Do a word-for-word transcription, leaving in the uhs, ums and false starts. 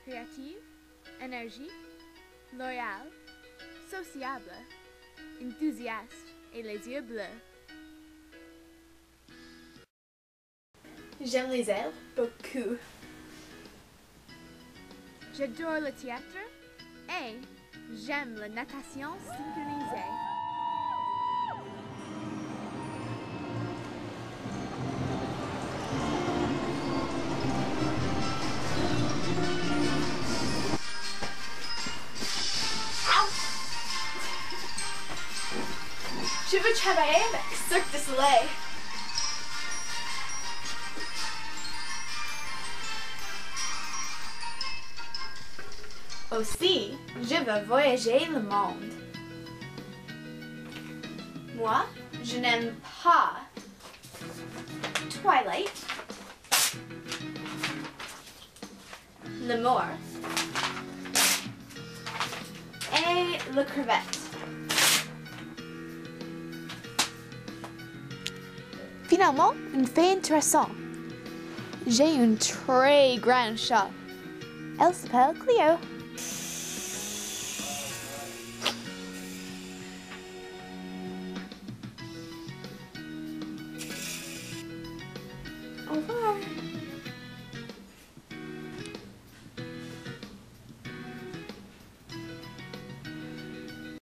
créative, énergique, loyal, sociable, enthousiaste et les yeux bleus. J'aime les ailes beaucoup. J'adore le théâtre et j'aime la natation synchronisée. Je veux travailler avec Cirque du Soleil. Aussi, je veux voyager le monde. Moi, je n'aime pas Twilight, l'amour et la crevette. Finalement, une fait intéressante. J'ai une très grande chat. Elle s'appelle Cleo. Au revoir.